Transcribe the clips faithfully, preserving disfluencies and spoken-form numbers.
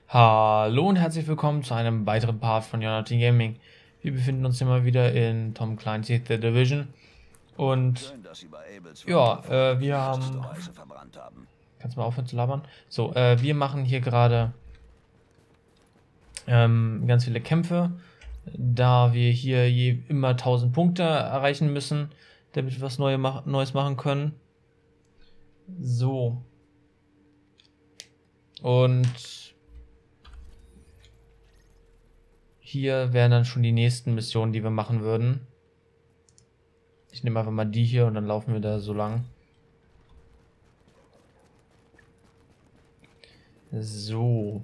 Hallo und herzlich willkommen zu einem weiteren Part von Jonathan Gaming. Wir befinden uns hier mal wieder in Tom Clancy's The Division. Und Schön, dass Sie bei Abels ja, Verkäufer äh, die wir letzte haben... Reise verbrannt haben. Kannst du mal aufhören zu labern? So, äh, wir machen hier gerade ähm, ganz viele Kämpfe, da wir hier je immer tausend Punkte erreichen müssen, damit wir was Neue mach Neues machen können. So. Und hier wären dann schon die nächsten Missionen, die wir machen würden. Ich nehme einfach mal die hier und dann laufen wir da so lang. So.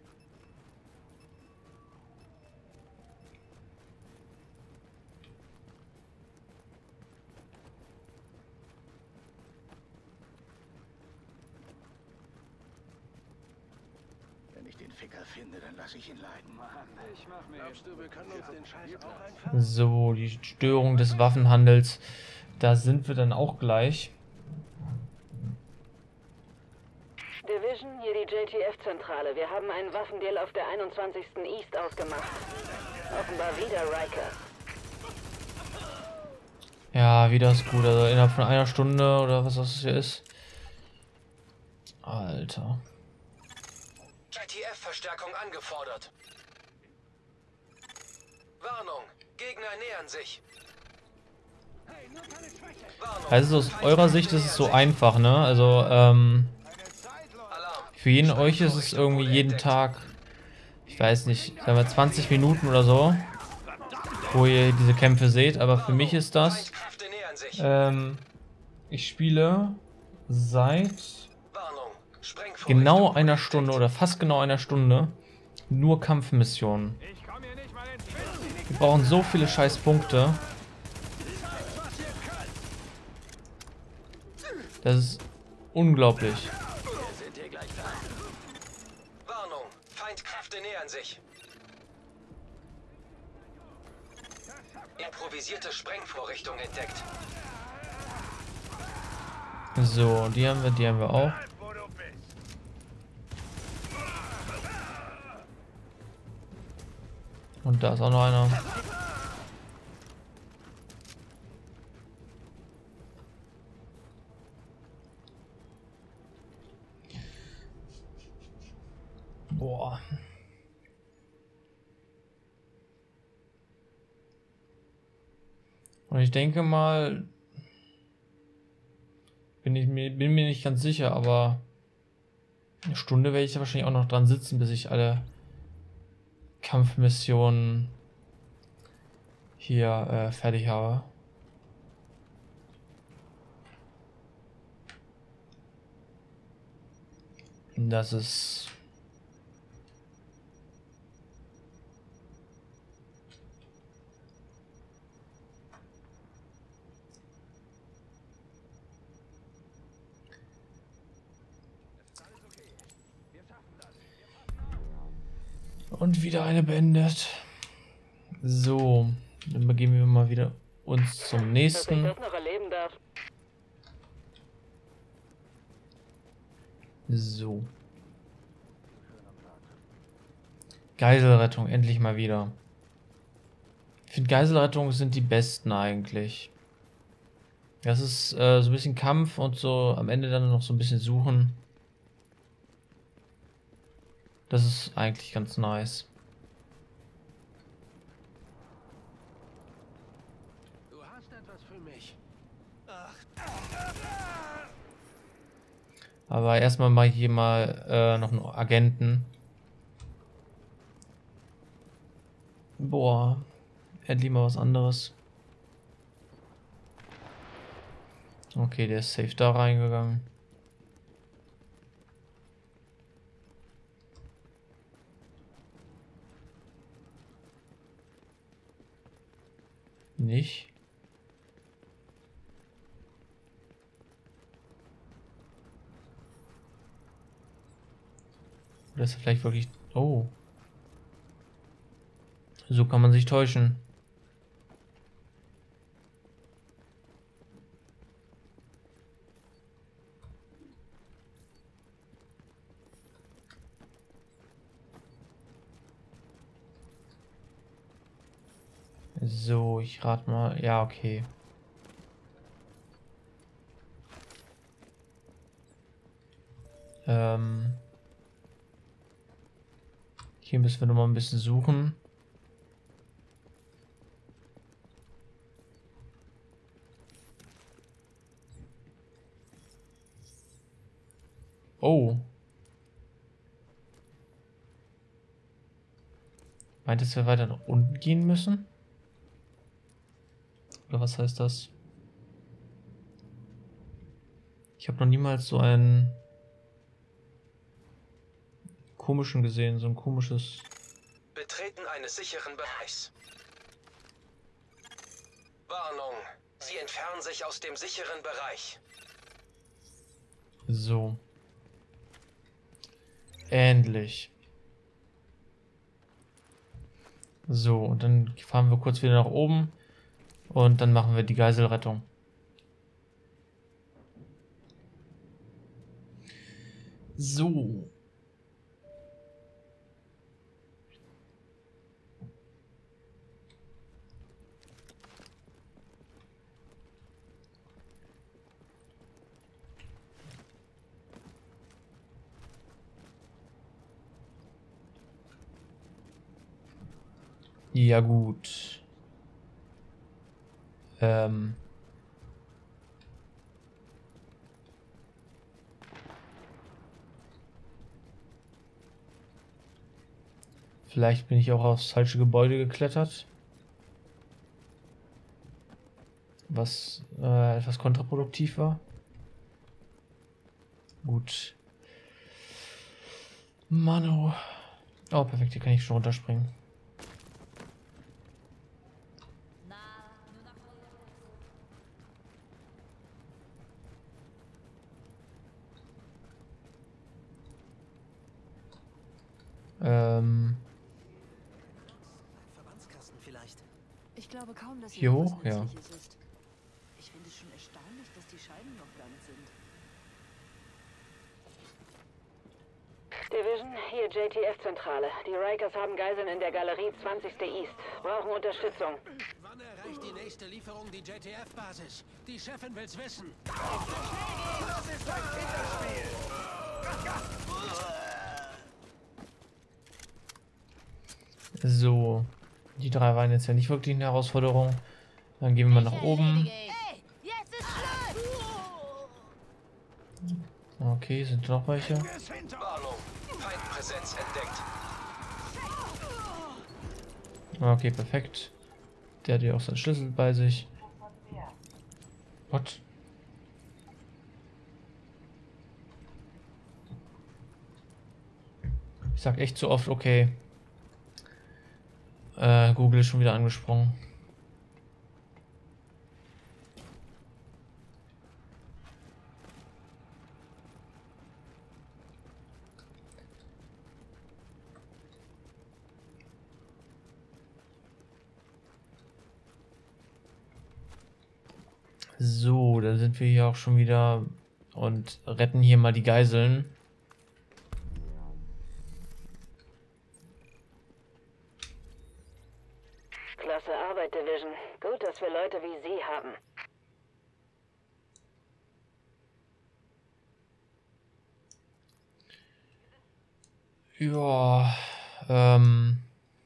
Wenn ich den Ficker finde, dann lasse ich ihn leiden. Mann, ich mach mir Glaubst du, wir können uns den Scheiß auch einfallen? So, die Störung des Waffenhandels. Da sind wir dann auch gleich. Division, hier die J T F-Zentrale. Wir haben einen Waffendeal auf der einundzwanzigsten East ausgemacht. Offenbar wieder Riker. Ja, wieder ist gut. Also innerhalb von einer Stunde oder was das hier ist. Alter. J T F-Verstärkung angefordert. Warnung, Gegner nähern sich. Warnung, Also aus eurer Sicht ist es so einfach, ne? Also, ähm... Alarm. für jeden euch ist es irgendwie jeden Tag, ich weiß nicht, sagen wir zwanzig Minuten oder so, wo ihr diese Kämpfe seht, aber für mich ist das, Feindkräfte nähern sich. ähm, ich spiele seit Warnung, Sprengvorrichtung genau einer Stunde oder fast genau einer Stunde nur Kampfmissionen. Wir brauchen so viele scheiß Punkte. Das ist unglaublich. Wir sind hier gleich da. Warnung, Feindkräfte nähern sich. Improvisierte Sprengvorrichtung entdeckt. So, die haben wir, die haben wir auch. Und da ist auch noch einer. Boah. Und ich denke mal, bin ich mir, bin mir nicht ganz sicher, aber eine Stunde werde ich da wahrscheinlich auch noch dran sitzen, bis ich alle Kampfmissionen hier äh, fertig habe. Das ist... Und wieder eine beendet. So, dann begeben wir mal wieder uns zum Dass ich nächsten. das noch erleben darf. So. Geiselrettung, endlich mal wieder. Ich finde Geiselrettung sind die besten eigentlich. Das ist äh, so ein bisschen Kampf und so am Ende dann noch so ein bisschen suchen. Das ist eigentlich ganz nice. Du hast etwas für mich. Aber erstmal mal hier mal äh, noch einen Agenten. Boah, endlich mal was anderes. Okay, der ist safe da reingegangen. Nicht. Oder ist er vielleicht wirklich... Oh. So kann man sich täuschen. So, ich rate mal. Ja, okay. Ähm. Hier müssen wir noch mal ein bisschen suchen. Oh. Meint es, wir weiter nach unten gehen müssen? Oder was heißt das? Ich habe noch niemals so einen komischen gesehen, so ein komisches... Betreten eines sicheren Bereichs. Warnung. Sie entfernen sich aus dem sicheren Bereich. So. Endlich. So, und dann fahren wir kurz wieder nach oben und dann machen wir die Geiselrettung. So. Ja gut. Ähm. Vielleicht bin ich auch aufs falsche Gebäude geklettert. Was äh, etwas kontraproduktiv war. Gut. Mano. Oh, perfekt, hier kann ich schon runterspringen. Ähm. Verbandskasten vielleicht. Ich glaube kaum, dass Hier hier was hoch? Ja. Nützliches ist. Ich finde es schon erstaunlich, dass die Scheiben noch blank sind. Division, hier J T F-Zentrale. Die Rikers haben Geiseln in der Galerie zwanzigste East. Brauchen Unterstützung. Wann erreicht die nächste Lieferung die J T F-Basis? Die Chefin will's wissen. Das ist ein Kinderspiel. So. Die drei waren jetzt ja nicht wirklich eine Herausforderung. Dann gehen wir mal nach oben. Hey, jetzt ist Schluss! Okay, sind noch welche. Warnung. Feindpräsenz entdeckt. Okay, perfekt. Der hat ja auch seinen Schlüssel bei sich. What? Ich sag echt so oft, okay. Äh, Google ist schon wieder angesprungen. So, dann sind wir hier auch schon wieder und retten hier mal die Geiseln. Klasse Arbeit, Division. Gut, dass wir Leute wie Sie haben. Ja, ähm...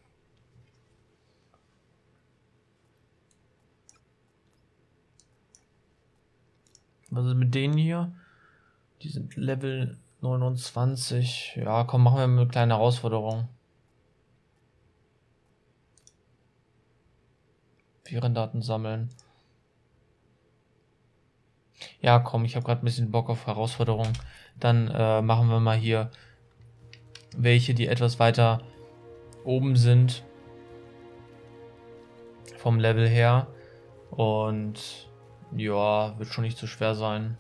Was ist mit denen hier? Die sind Level neunundzwanzig. Ja, komm, machen wir mal eine kleine Herausforderung. Virendaten sammeln. Ja, komm, ich habe gerade ein bisschen Bock auf Herausforderungen. Dann äh, machen wir mal hier welche, die etwas weiter oben sind. Vom Level her. Und ja, wird schon nicht so schwer sein.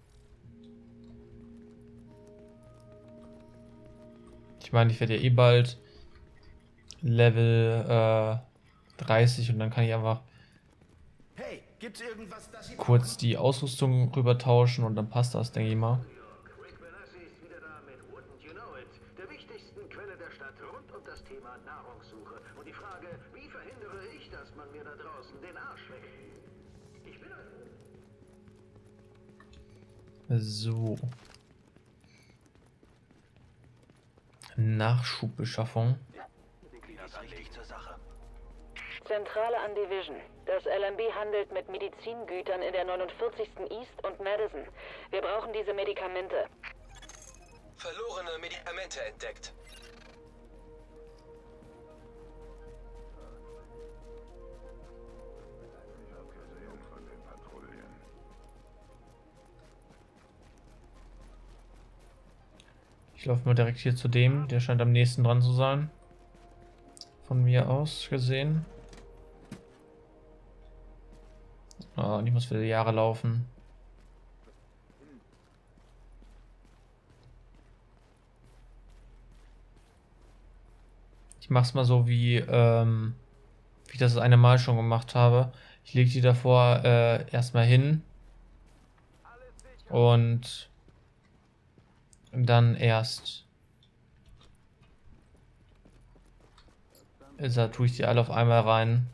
Ich meine, ich werde ja eh bald Level äh, dreißig und dann kann ich einfach Hey, gibt's irgendwas, das Sie kurz die Ausrüstung rüber tauschen und dann passt das, denke ich mal. Rick Benassi ist wieder da mit Wouldn't You Know It, der wichtigsten Quelle Teile der Stadt rund um das Thema Nahrungssuche. Und die Frage, wie verhindere ich, dass man mir da draußen den Arsch weg... Ich bin... So. Nachschubbeschaffung. Zentrale an Division. Das L M B handelt mit Medizingütern in der neunundvierzigsten East und Madison. Wir brauchen diese Medikamente. Verlorene Medikamente entdeckt. Ich laufe mal direkt hier zu dem, der scheint am nächsten dran zu sein. Von mir aus gesehen. Oh, und ich muss wieder Jahre laufen. Ich mach's mal so wie, ähm, wie ich das eine Mal schon gemacht habe. Ich lege die davor äh, erstmal hin. Und dann erst da tue ich die alle auf einmal rein.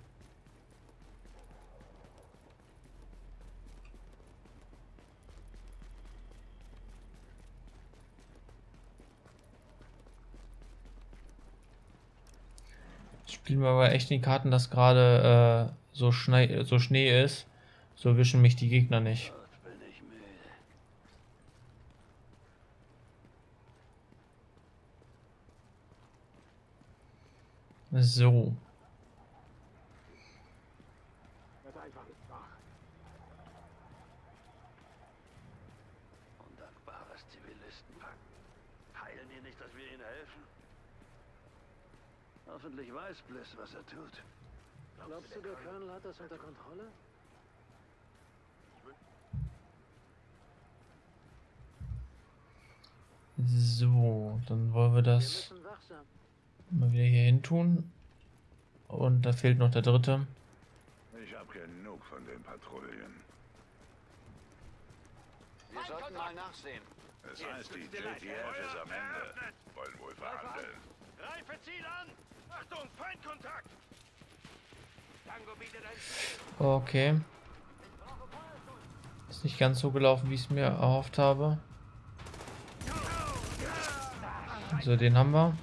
Spielen wir aber echt in die Karten, dass gerade äh, so, Schnee, so Schnee ist. So erwischen mich die Gegner nicht. So. Undankbares Zivilistenpack. Heilen die nicht, dass wir ihnen helfen? Hoffentlich weiß Bliss, was er tut. Glaubst du, der Colonel hat das unter Kontrolle? So, dann wollen wir das mal wieder hier hin tun. Und da fehlt noch der dritte. Ich habe genug von den Patrouillen. Wir sollten mal nachsehen. Es heißt, die J T F ist am Ende. Wollen wohl verhandeln. Reife Ziel an! Achtung, Feindkontakt! Tango bietet ein Ziel. Okay. Ist nicht ganz so gelaufen, wie ich es mir erhofft habe. So, den haben wir.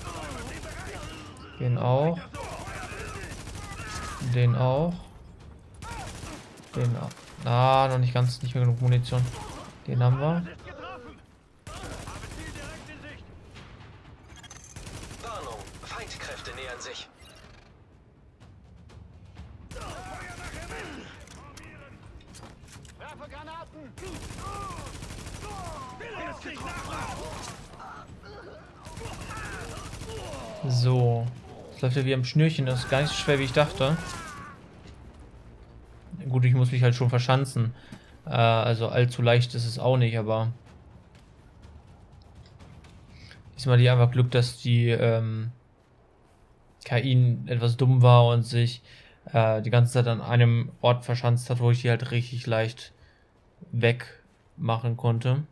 Den auch. Den auch. Den auch. Ah, noch nicht ganz, nicht mehr genug Munition. Den haben wir. Warnung, Feindkräfte nähern sich. Werfe Granaten! So. Das läuft ja wie am Schnürchen. Das ist gar nicht so schwer, wie ich dachte. Gut, ich muss mich halt schon verschanzen. Äh, also allzu leicht ist es auch nicht, aber diesmal hatte ich einfach Glück, dass die ähm, K I etwas dumm war und sich äh, die ganze Zeit an einem Ort verschanzt hat, wo ich die halt richtig leicht wegmachen konnte.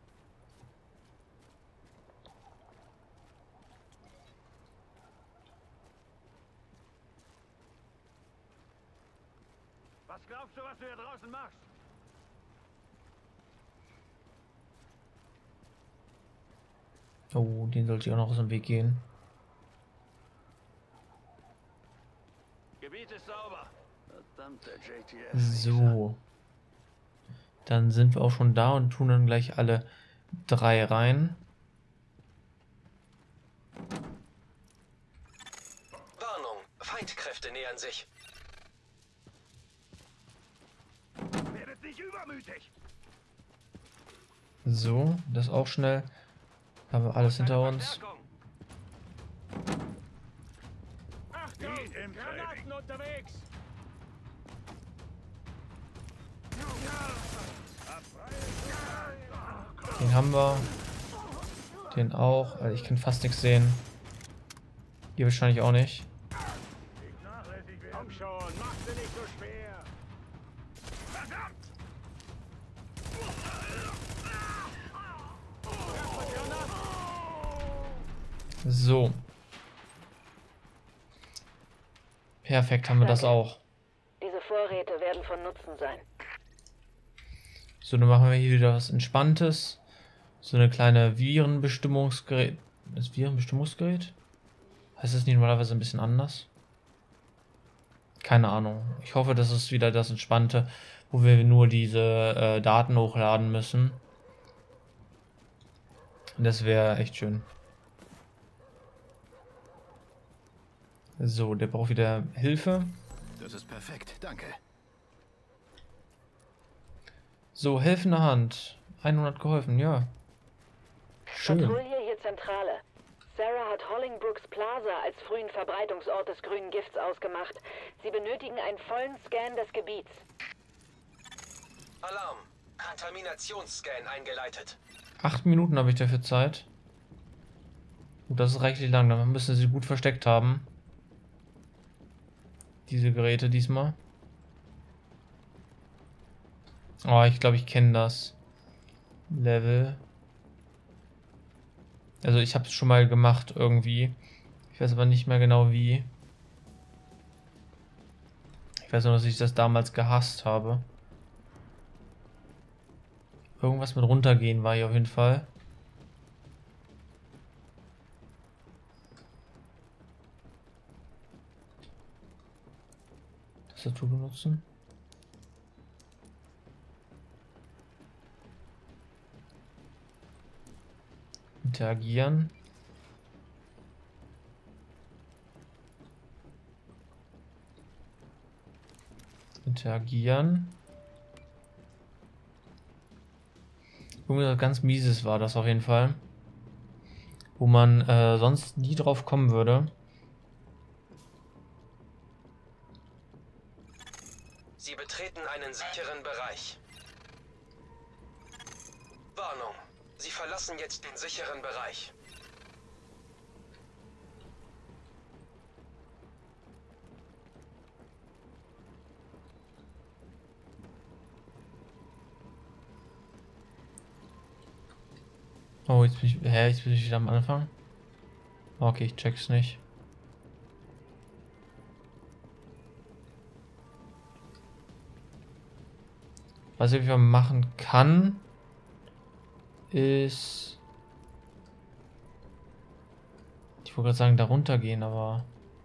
Was glaubst du, was du hier draußen machst? Oh, den sollte ich auch noch aus dem Weg gehen. Gebiet ist sauber. Verdammt, der J T F. So. Dann sind wir auch schon da und tun dann gleich alle drei rein. Warnung, Feindkräfte nähern sich. Werdet nicht übermütig. So, das auch schnell. Haben wir alles hinter uns. Achtung, Granaten unterwegs. Den haben wir. Den auch. Also ich kann fast nichts sehen. Hier wahrscheinlich auch nicht. Komm schon, mach sie nicht so schwer. Verdammt! So. Perfekt, haben wir das Danke. auch. Diese Vorräte werden von Nutzen sein. So, dann machen wir hier wieder was Entspanntes. So eine kleine Virenbestimmungsgerät. Das Virenbestimmungsgerät? Heißt das nicht normalerweise ein bisschen anders? Keine Ahnung. Ich hoffe, das ist wieder das Entspannte, wo wir nur diese äh, Daten hochladen müssen. Das wäre echt schön. So, der braucht wieder Hilfe. Das ist perfekt, danke. So, helfende Hand. hundert geholfen, ja. Schön. Patrouille hier Zentrale. Sarah hat Hollingbrooks Plaza als frühen Verbreitungsort des grünen Gifts ausgemacht. Sie benötigen einen vollen Scan des Gebiets. Alarm. Kontaminationsscan eingeleitet. Acht Minuten habe ich dafür Zeit. Gut, das ist reichlich lang. Dann müssen sie gut versteckt haben. Diese Geräte diesmal. Oh, ich glaube, ich kenne das Level. Also ich habe es schon mal gemacht irgendwie. Ich weiß aber nicht mehr genau wie. Ich weiß nur, dass ich das damals gehasst habe. Irgendwas mit runtergehen war hier auf jeden Fall. Tastatur benutzen. Interagieren. Interagieren. Irgendwas ganz Mieses war das auf jeden Fall. Wo man äh, sonst nie drauf kommen würde. Sie betreten einen sicheren Bereich. Warnung. Sie verlassen jetzt den sicheren Bereich. Oh, jetzt bin ich, hä, jetzt bin ich wieder am Anfang. Okay, ich check's nicht. Was ich machen kann, ist... Ich wollte gerade sagen, da runter gehen, aber...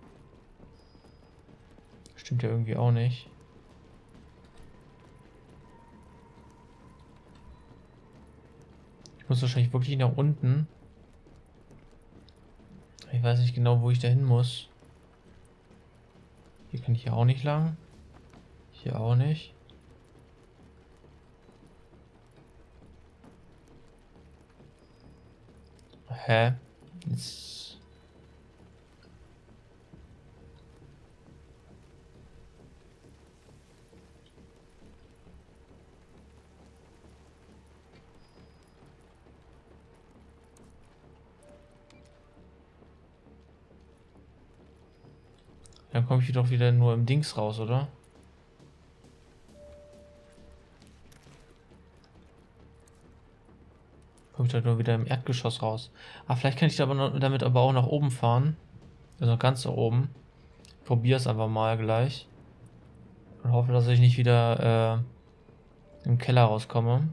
Stimmt ja irgendwie auch nicht. Ich muss wahrscheinlich wirklich nach unten. Ich weiß nicht genau, wo ich da hin muss. Hier kann ich ja auch nicht lang. Hier auch nicht. Hä? Jetzt... Dann komme ich doch wieder nur im Dings raus, oder? Komme ich doch nur wieder im Erdgeschoss raus. Ah, vielleicht kann ich aber noch, damit aber auch nach oben fahren. Also ganz nach oben. Ich probiere es einfach mal gleich. Und hoffe, dass ich nicht wieder äh, im Keller rauskomme.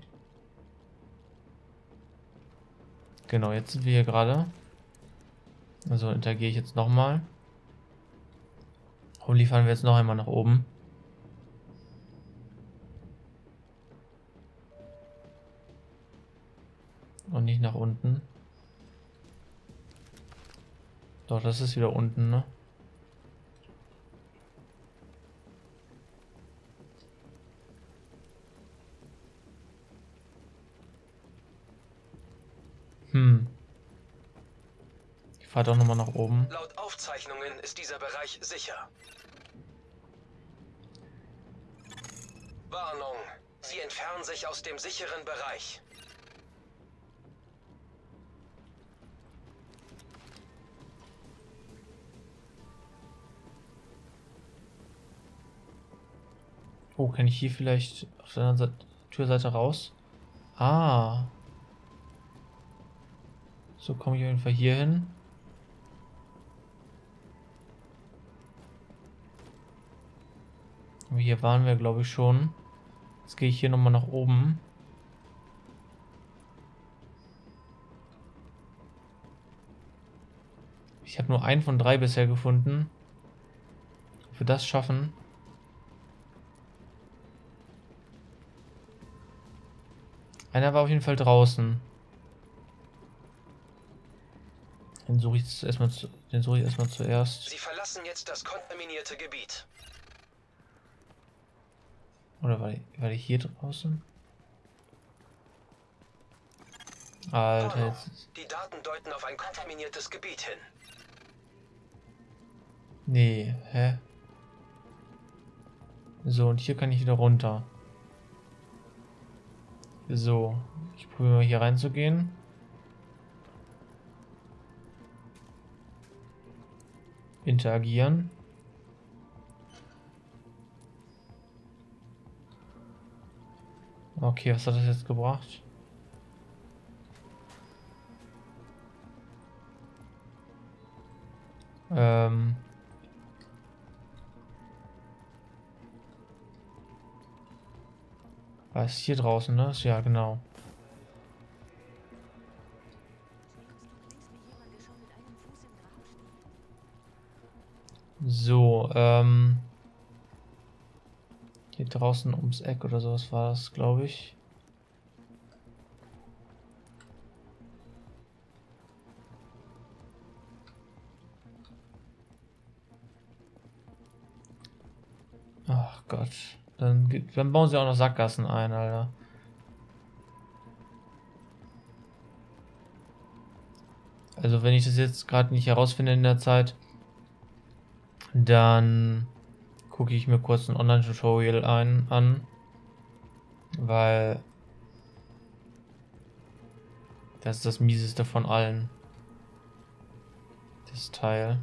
Genau, jetzt sind wir hier gerade. Also interagiere ich jetzt nochmal. Hoffentlich fahren wir jetzt noch einmal nach oben. Und nicht nach unten. Doch, das ist wieder unten, ne? Hm. Ich fahre doch nochmal nach oben. Laut Aufzeichnungen ist dieser Bereich sicher. Warnung. Sie entfernen sich aus dem sicheren Bereich. Oh, kann ich hier vielleicht auf der anderen Seite, Türseite raus? Ah. So komme ich auf jeden Fall hier hin. Hier waren wir, glaube ich, schon. Jetzt gehe ich hier nochmal nach oben. Ich habe nur einen von drei bisher gefunden. Ob wir das schaffen? Einer war auf jeden Fall draußen. Den suche ich jetzt erstmal zu, den suche ich erstmal zuerst. Sie verlassen jetzt das kontaminierte Gebiet. Oder war die, war die hier draußen? Alter, jetzt. Die Daten deuten auf ein kontaminiertes Gebiet hin. Nee, hä? So, und hier kann ich wieder runter. So, ich probiere mal hier reinzugehen. Interagieren. Okay, was hat das jetzt gebracht? Ähm. Was ist hier draußen, ne? Ja, genau. So, ähm. hier draußen ums Eck oder sowas war das, glaube ich. Ach Gott. Dann, dann bauen sie auch noch Sackgassen ein, Alter. Also wenn ich das jetzt gerade nicht herausfinde in der Zeit, dann gucke ich mir kurz ein Online-Tutorial ein, an, weil das ist das mieseste von allen. Das Teil.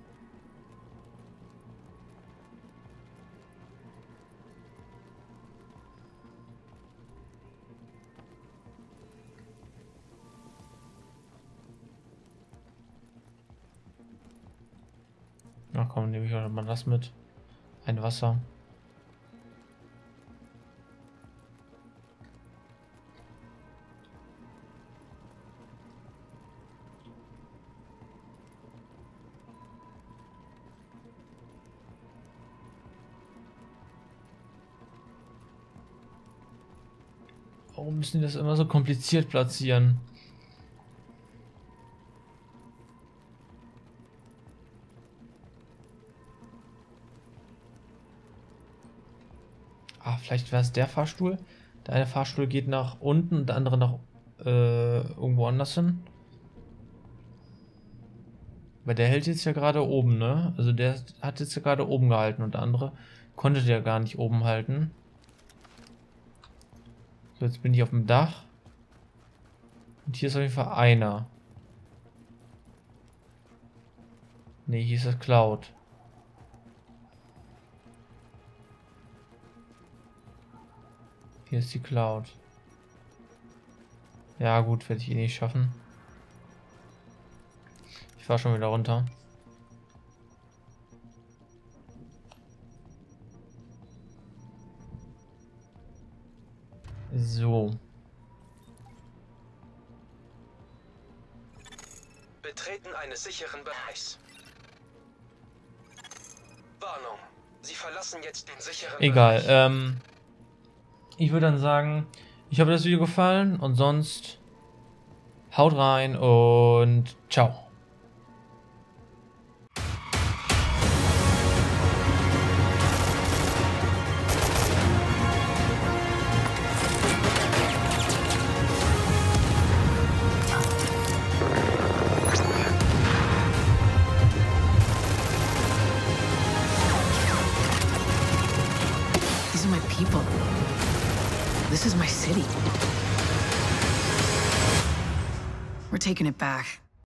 Na komm, nehme ich auch mal das mit. Ein Wasser. Warum müssen die das immer so kompliziert platzieren? Ah, vielleicht wäre es der Fahrstuhl. Der eine Fahrstuhl geht nach unten und der andere nach äh, irgendwo anders hin. Weil der hält jetzt ja gerade oben, ne? Also der hat jetzt ja gerade oben gehalten und der andere konnte der gar nicht oben halten. So, jetzt bin ich auf dem Dach. Und hier ist auf jeden Fall einer. Ne, hier ist das Cloud. Hier ist die Cloud. Ja gut, werde ich eh nicht schaffen. Ich fahre schon wieder runter. So. Betreten eines sicheren Bereichs. Warnung. Sie verlassen jetzt den sicheren Egal. Bereich. Ähm, ich würde dann sagen, ich hoffe, das Video gefallen und sonst haut rein und ciao. These are my people. This is my city. We're taking it back.